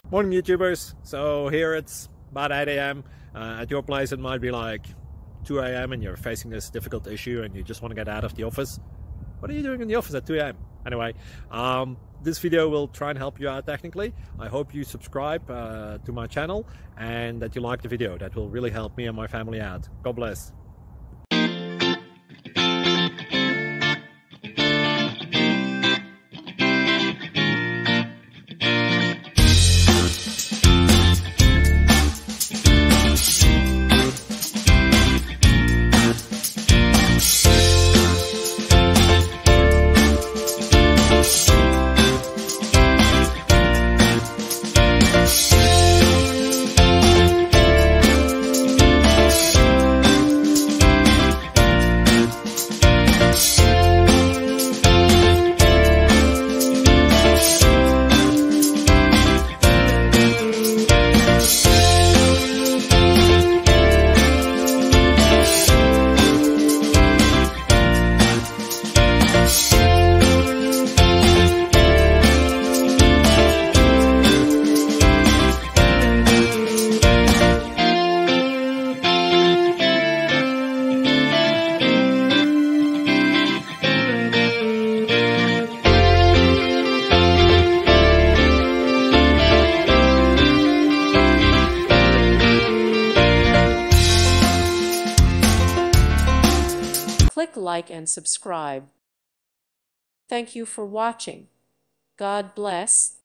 Morning YouTubers. So here it's about 8 a.m. At your place it might be like 2 a.m. and you're facing this difficult issue and you just want to get out of the office. What are you doing in the office at 2 a.m.? Anyway, this video will try and help you out technically. I hope you subscribe to my channel and that you like the video. That will really help me and my family out. God bless. Click like and subscribe. Thank you for watching. God bless.